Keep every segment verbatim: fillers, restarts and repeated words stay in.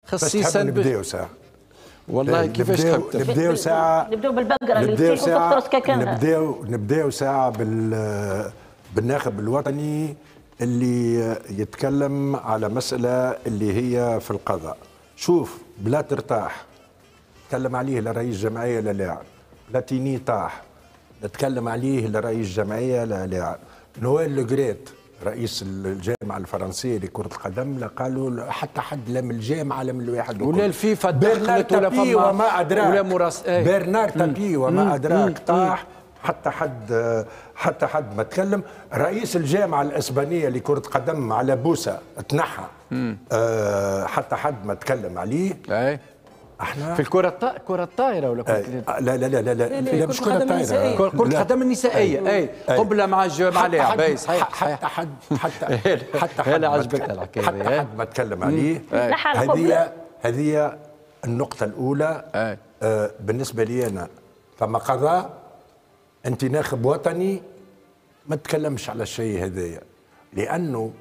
خصيصا نبداو ساعه. والله كيفاش تحب نبداو ساعه نبداو بالبقره اللي تيح وتقطرس ككان. نبداو نبداو ساعه بال بالناخب الوطني اللي يتكلم على مساله اللي هي في القضاء. شوف بلا ترتاح نتكلم عليه لرئيس جمعيه لا لاعب، لا تيني طاح نتكلم عليه لرئيس جمعيه لا لاعب، نويل لوغريت رئيس الجامعه الفرنسيه لكره القدم لا قالوا حتى حد لا من الجامعه لا من الواحد ولا الفيفا برنار تابي وما ادراك ولا مراس ايه. برنار تابي وما ادراك طاح حتى حد حتى حد ما تكلم. رئيس الجامعه الاسبانيه لكره قدم على بوسه تنحى أه حتى حد ما تكلم عليه. ايه احنا في الكره الط... الكره الطايره ولا كره لا لا لا لا لا, لا, لا مش كره طايره، كره القدم النسائيه. اي قبله مع مع لاعب صحيح. حتى حد حتى حتى حد عجبتنا الحكايه حتى حد ما تكلم عليه. هذه هذه النقطه الاولى. آه بالنسبه لي انا فما قضاء انت ناخب وطني ما تتكلمش على الشيء هذايا، لانه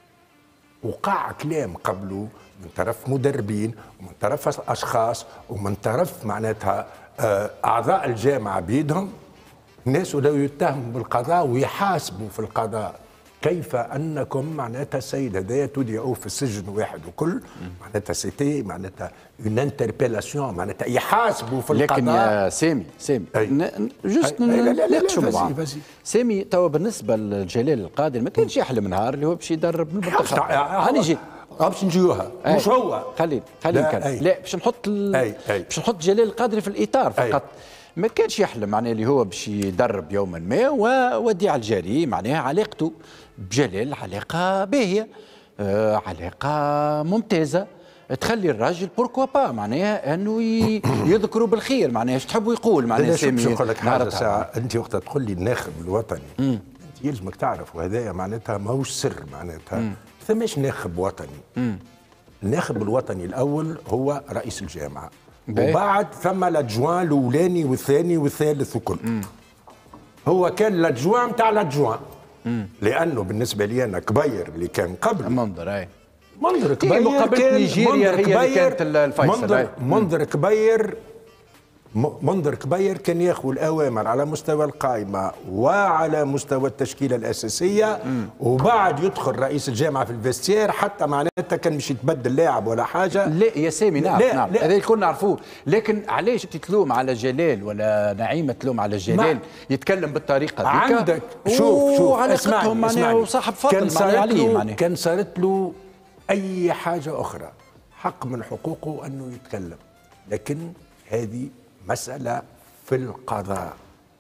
وقع كلام قبله من طرف مدربين ومن طرف اشخاص ومن طرف معناتها اعضاء الجامعه بيدهم الناس لو يتهموا بالقضاء ويحاسبوا في القضاء. كيف انكم معناتها السيد هذايا تودعوه في السجن واحد وكل معناتها سيتي معناتها اون انتربيلاسيون معناتها يحاسبوا في القضاء. لكن يا سامي سامي جست نناقشوا مع بعض. سامي توا بالنسبه لجلال القادر ما كانش يحلم نهار اللي هو باش يدرب المنتخب. هاني جيت باش نجيوها مش هو. خليني خليني نكمل. لا باش نحط ال... باش نحط جلال القادر في الاطار فقط. ما كانش يحلم معناها اللي هو باش يدرب يوما ما ووديع الجاري معناها علاقته بجلال علاقه باهيه آه علاقه ممتازه تخلي الراجل بوركوا با معناها انه يذكروا بالخير معناها ايش تحبوا يقول معناها سامي. نقول لك حاجه ساعه انت وقتها تقول لي الناخب الوطني مم. انت يلزمك تعرف وهذايا معناتها ماهوش سر معناتها ثماش ناخب وطني. مم. الناخب الوطني الاول هو رئيس الجامعه بي. وبعد ثم الادجوان الاولاني والثاني والثالث وكل. مم. هو كان الادجوان نتاع الادجوان لانه بالنسبه لي انا كبير اللي كان قبل منظر اي منظر كبير مقابله نيجيريا هي اللي كانت الفيصل. منظر, منظر كبير منظر كبير كان ياخذ الاوامر على مستوى القائمه وعلى مستوى التشكيله الاساسيه. مم. وبعد يدخل رئيس الجامعه في الفيستير حتى معناتها كان مش يتبدل لاعب ولا حاجه. لا يا سامي نعم لا نعم هذا الكل نعرفوه. لكن علاش انت تلوم على جلال ولا نعيمه تلوم على جلال يتكلم بالطريقه هذيك؟ عندك شوف شوف علاقتهم معناها وصاحب فضل معناها عليه معناها كان صارت له اي حاجه اخرى حق من حقوقه انه يتكلم، لكن هذه مسألة في القضاء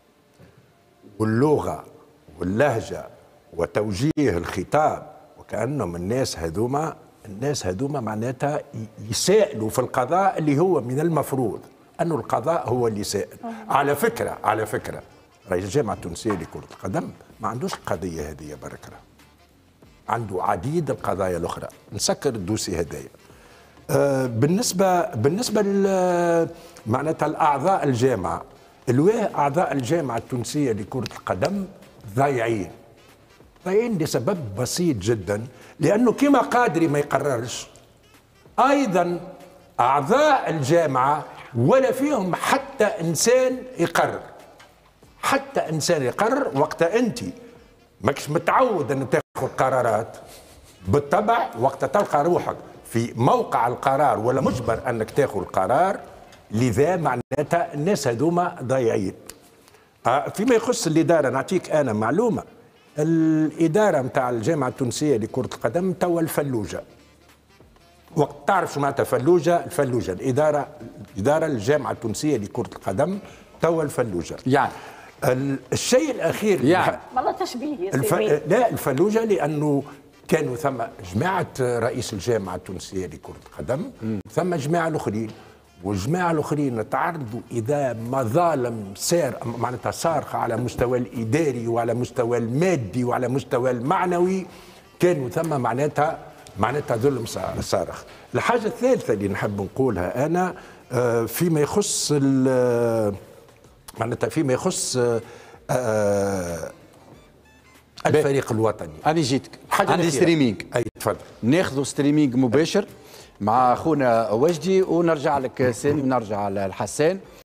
واللغة واللهجة وتوجيه الخطاب وكأنهم الناس هذوما الناس هذوما معناتها يسائلوا في القضاء اللي هو من المفروض أنه القضاء هو اللي يسائل. على فكرة على فكرة رئيس الجامعة التونسية لكرة القدم ما عندوش القضية هذه برك، عنده عديد القضايا الأخرى. نسكر الدوسي هذايا. آه بالنسبة بالنسبة معناتها الأعضاء الجامعة الواه أعضاء الجامعة التونسية لكرة القدم ضايعين ضايعين لسبب بسيط جدا، لأنه كما قادري ما يقررش أيضا أعضاء الجامعة ولا فيهم حتى إنسان يقرر، حتى إنسان يقرر. وقت أنت ماكش متعود أن تاخذ قرارات بالطبع وقت تلقى روحك في موقع القرار ولا مجبر انك تاخذ قرار، لذا معناتها الناس هذوما ضايعين. آه فيما يخص الاداره نعطيك انا معلومه، الاداره نتاع الجامعه التونسيه لكره القدم توا الفلوجه. وقت تعرف شو معناتها فلوجه؟ الفلوجه الاداره الاداره الجامعه التونسيه لكره القدم توا الفلوجه. يعني الشيء الاخير يعني والله تشبيه يا الف... لا الفلوجه لانه كانوا ثم جماعة رئيس الجامعة التونسية لكرة القدم ثم جماعة الأخرين والجماعة الأخرين تعرضوا إذا مظالم سار معناتها صارخة على مستوى الإداري وعلى مستوى المادي وعلى مستوى المعنوي، كانوا ثم معناتها معناتها ظلم صارخ. الحاجة الثالثة اللي نحب نقولها أنا فيما يخص معناتها فيما يخص الفريق الوطني. أنا جيتك عندي ستريمينج. أي تفضل. ناخذوا ستريمينج مباشر مع اخونا وجدي، ونرجع لك سامي ونرجع للحسان.